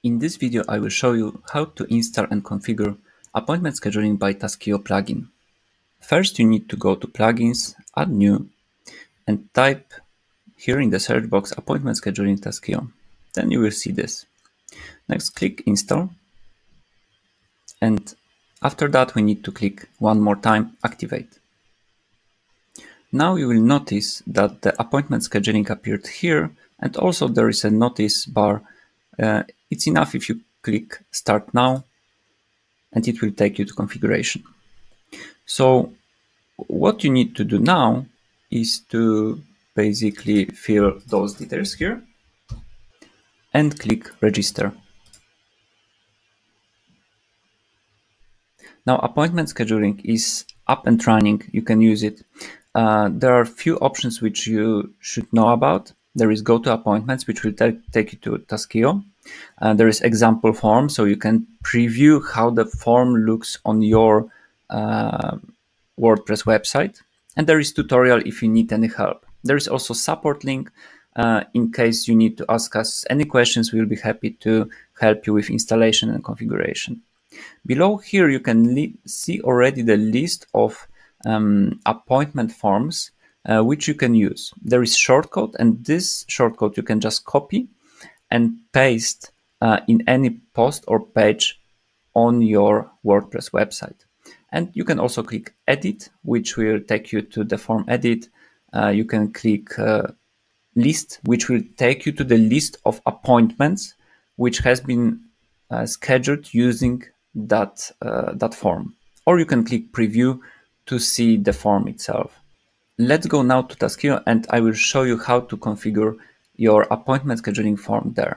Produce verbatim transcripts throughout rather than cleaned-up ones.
In this video, I will show you how to install and configure appointment scheduling by Taskeo plugin. First, you need to go to Plugins, Add New, and type here in the search box Appointment Scheduling Taskeo. Then you will see this. Next, click Install. And after that, we need to click one more time Activate. Now you will notice that the appointment scheduling appeared here, and also there is a notice bar. Uh, it's enough if you click Start Now, and it will take you to configuration. So what you need to do now is to basically fill those details here and click Register. Now appointment scheduling is up and running. You can use it. Uh, there are a few options which you should know about. There is Go to Appointments, which will take you to Taskeo. Uh, there is Example Form, so you can preview how the form looks on your uh, WordPress website. And there is Tutorial if you need any help. There is also Support link. Uh, in case you need to ask us any questions, we'll be happy to help you with installation and configuration. Below here, you can see already the list of um, appointment forms uh, which you can use. There is shortcode, and this shortcode you can just copy and paste uh, in any post or page on your WordPress website. And you can also click Edit, which will take you to the form edit. Uh, you can click uh, List, which will take you to the list of appointments which has been uh, scheduled using that uh, that form, or you can click Preview to see the form itself. Let's go now to Taskeo, and I will show you how to configure your appointment scheduling form there.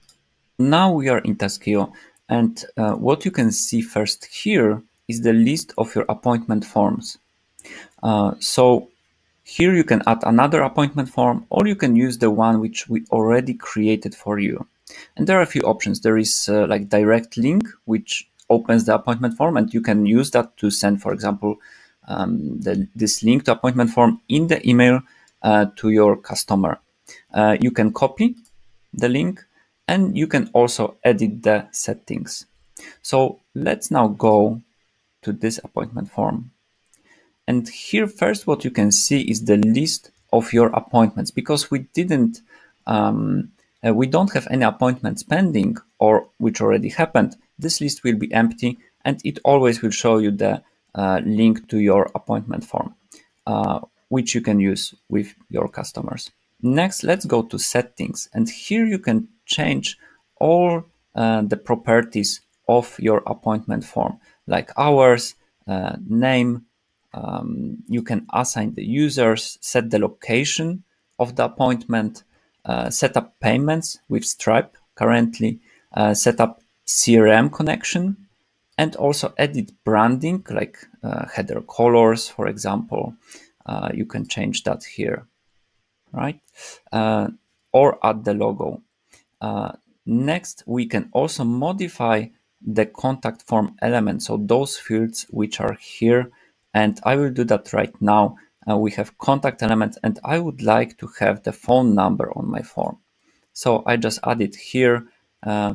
Now we are in Taskeo, and uh, what you can see first here is the list of your appointment forms. Uh, so here you can add another appointment form, or you can use the one which we already created for you. And there are a few options. There is uh, like direct link, which opens the appointment form, and you can use that to send, for example, um, the, this link to appointment form in the email uh, to your customer. Uh, you can copy the link, and you can also edit the settings. So let's now go to this appointment form. And here first what you can see is the list of your appointments, because we didn't um, uh, we don't have any appointments pending or which already happened. This list will be empty, and it always will show you the uh, link to your appointment form, uh, which you can use with your customers. Next, let's go to settings, and here you can change all uh, the properties of your appointment form, like hours, uh, name. Um, you can assign the users, set the location of the appointment, uh, set up payments with Stripe currently, uh, set up C R M connection, and also edit branding, like uh, header colors, for example. Uh, you can change that here, right? Uh, or add the logo. Uh, next, we can also modify the contact form element, so those fields which are here, and I will do that right now. Uh, we have contact element, and I would like to have the phone number on my form. So I just add it here, uh,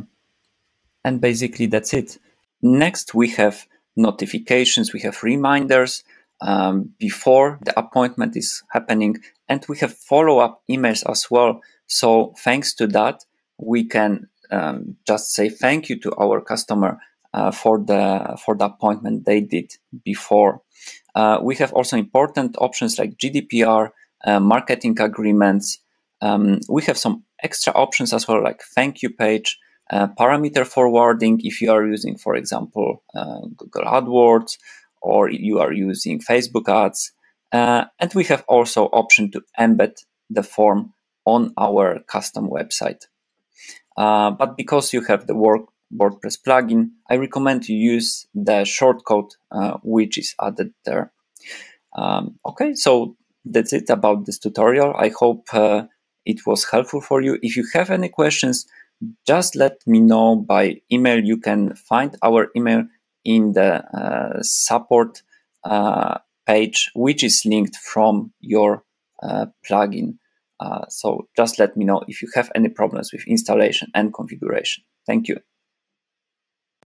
and basically that's it. Next, we have notifications, we have reminders um, before the appointment is happening, and we have follow-up emails as well. So thanks to that, we can um, just say thank you to our customer uh, for the for the appointment they did before. Uh, we have also important options like G D P R, uh, marketing agreements. Um, we have some extra options as well, like thank you page, uh, parameter forwarding if you are using, for example, uh, Google AdWords, or you are using Facebook ads. Uh, and we have also option to embed the form on our custom website. Uh, but because you have the work WordPress plugin, I recommend you use the shortcode uh, which is added there. Um, okay, so that's it about this tutorial. I hope uh, it was helpful for you. If you have any questions, just let me know by email. You can find our email in the uh, support uh, page, which is linked from your uh, plugin. Uh, so just let me know if you have any problems with installation and configuration. Thank you.